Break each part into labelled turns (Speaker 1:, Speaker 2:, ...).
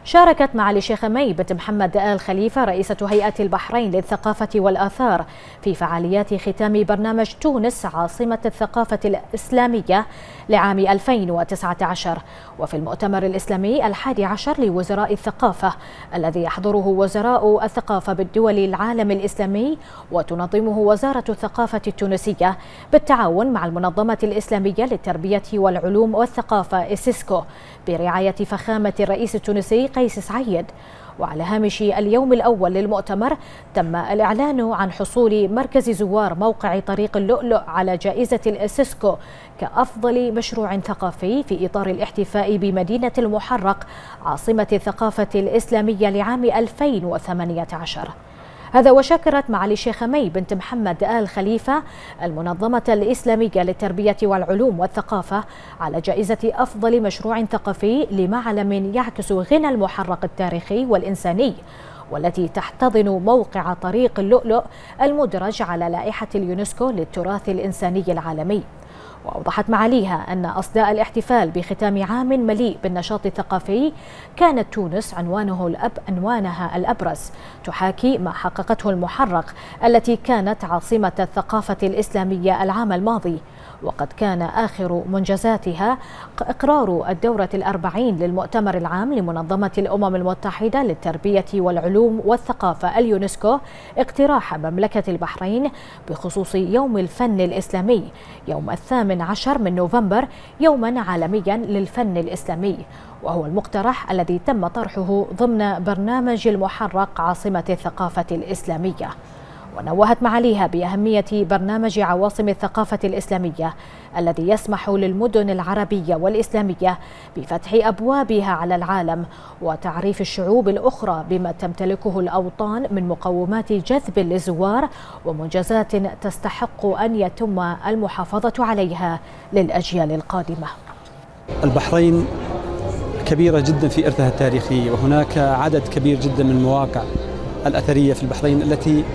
Speaker 1: شاركت معالي الشيخة مي بنت محمد آل خليفة رئيسة هيئة البحرين للثقافة والآثار في فعاليات ختام برنامج تونس عاصمة الثقافة الإسلامية لعام 2019 وفي المؤتمر الإسلامي 11 لوزراء الثقافة الذي يحضره وزراء الثقافة بالدول العالم الإسلامي وتنظمه وزارة الثقافة التونسية بالتعاون مع المنظمة الإسلامية للتربية والعلوم والثقافة إسيسكو برعاية فخامة الرئيس التونسي قيس سعيد. وعلى هامش اليوم الأول للمؤتمر تم الإعلان عن حصول مركز زوار موقع طريق اللؤلؤ على جائزة الإسيسكو كأفضل مشروع ثقافي في إطار الاحتفاء بمدينة المحرق عاصمة الثقافة الإسلامية لعام 2018. هذا وشكرت معالي الشيخة مي بنت محمد آل خليفة المنظمة الإسلامية للتربية والعلوم والثقافة على جائزة أفضل مشروع ثقافي لمعلم يعكس غنى المحرق التاريخي والإنساني، والتي تحتضن موقع طريق اللؤلؤ المدرج على لائحة اليونسكو للتراث الإنساني العالمي. وأوضحت معاليها أن أصداء الاحتفال بختام عام مليء بالنشاط الثقافي كانت تونس عنوانها الأبرز تحاكي ما حققته المحرق التي كانت عاصمة الثقافة الإسلامية العام الماضي، وقد كان آخر منجزاتها إقرار الدورة 40 للمؤتمر العام لمنظمة الأمم المتحدة للتربية والعلوم والثقافة اليونسكو اقتراح مملكة البحرين بخصوص يوم الفن الإسلامي يوم 18 من نوفمبر يوما عالميا للفن الإسلامي، وهو المقترح الذي تم طرحه ضمن برنامج المحرق عاصمة الثقافة الإسلامية. ونوهت معاليها بأهمية برنامج عواصم الثقافة الإسلامية الذي يسمح للمدن العربية والإسلامية بفتح أبوابها على العالم وتعريف الشعوب الأخرى بما تمتلكه الأوطان من مقومات جذب للزوار ومنجزات تستحق أن يتم المحافظة عليها للأجيال القادمة.
Speaker 2: البحرين كبيرة جدا في إرثها التاريخي، وهناك عدد كبير جدا من المواقع الأثرية في البحرين التي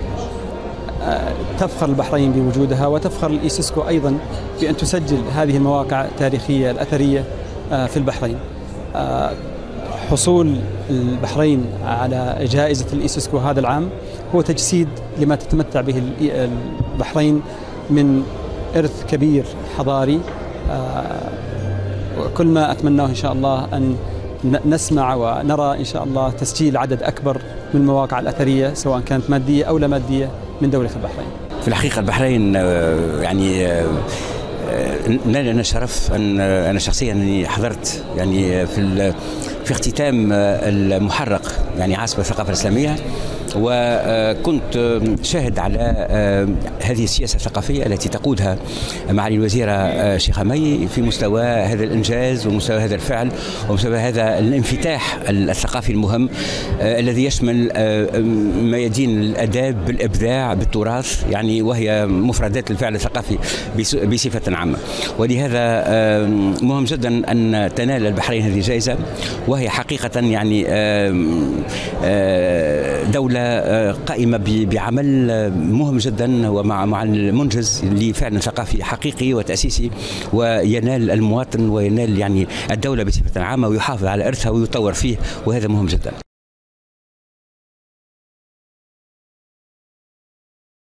Speaker 2: تفخر البحرين بوجودها، وتفخر الإيسيسكو أيضا بأن تسجل هذه المواقع التاريخية الأثرية في البحرين. حصول البحرين على جائزة الإيسيسكو هذا العام هو تجسيد لما تتمتع به البحرين من إرث كبير حضاري، وكل ما أتمناه إن شاء الله أن نسمع ونرى إن شاء الله تسجيل عدد أكبر من المواقع الأثرية سواء كانت مادية أو لا مادية من دولة البحرين.
Speaker 3: في الحقيقة البحرين يعني نال شرف أن أنا شخصيا حضرت يعني في اختتام المحرق يعني عاصمة الثقافة الإسلامية، وكنت شاهد على هذه السياسة الثقافية التي تقودها معالي الوزيرة الشيخة مي في مستوى هذا الإنجاز ومستوى هذا الفعل ومستوى هذا الانفتاح الثقافي المهم الذي يشمل ميادين الآداب بالإبداع بالتراث، يعني وهي مفردات الفعل الثقافي بصفة عامة. ولهذا مهم جدا أن تنال البحرين هذه الجائزة، وهي حقيقة يعني دولة قائمة بعمل مهم جدا ومع المنجز لفعل ثقافي حقيقي وتأسيسي، وينال المواطن وينال يعني الدولة بصفة عامة ويحافظ على إرثها ويطور فيه، وهذا مهم جدا.